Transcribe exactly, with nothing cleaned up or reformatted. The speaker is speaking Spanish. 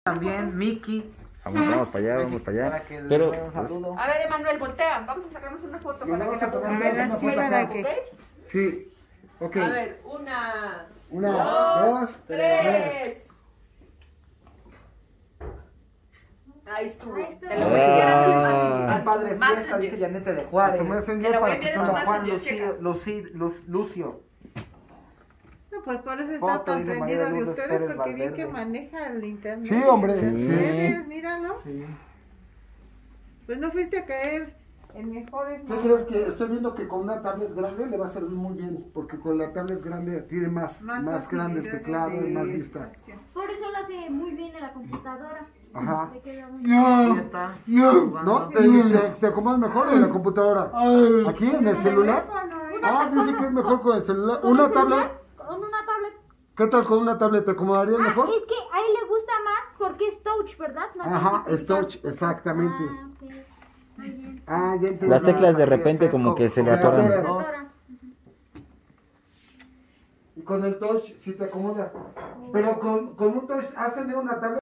También Miki. Vamos, vamos para allá, vamos para allá. Para que le Pero, dé un saludo. A ver, Emanuel, voltea. Vamos a sacarnos una foto. Y para vamos que a tomar la una pongas. foto ¿Ok? para que- Sí, ok. A ver, una, Una, dos, dos, tres. Ahí estuvo. Ahí está. Te lo voy a enviar a Ah. Al padre Más fiesta, dice Messenger. Yanete de Juárez. Tomé Te señor la voy a para que enviar tú en la- Juan Messenger, Lucio, checa. Luci- Lu- Lucio. No, pues por eso está Foto, tan dice prendido María de Lourdes ustedes, Pérez porque bien que Valverde. maneja el internet. Sí, hombre. Las Sí. redes, míralo. Sí. Pues no fuiste a caer en mejores. ¿Qué crees que estoy viendo que con una tablet grande le va a servir muy bien? Porque con la tablet grande tiene más, más, grande el facilidades teclado y de más vista. espacio. Por eso lo hace muy bien en la computadora. Ajá. Le queda muy Ahí está. ¿No? ¿Te, te, te acomodas mejor en la computadora? ¿Aquí en el celular? Ah, dice que es mejor con el celular. ¿Con ¿Una el celular? tablet? Con una tablet. ¿Qué tal con una tablet? ¿Te acomodaría Ah, mejor? es que a él le gusta más porque es touch, ¿verdad? No Ajá, tiene es teclas. touch, exactamente. Ah, ok. Muy bien. Ah, ya entendí. Las teclas de repente como que se le Se atoran. atoran. Dos. Ahora. Y con el touch, si te acomodas. Pero con, con un touch, ¿has tenido una tablet?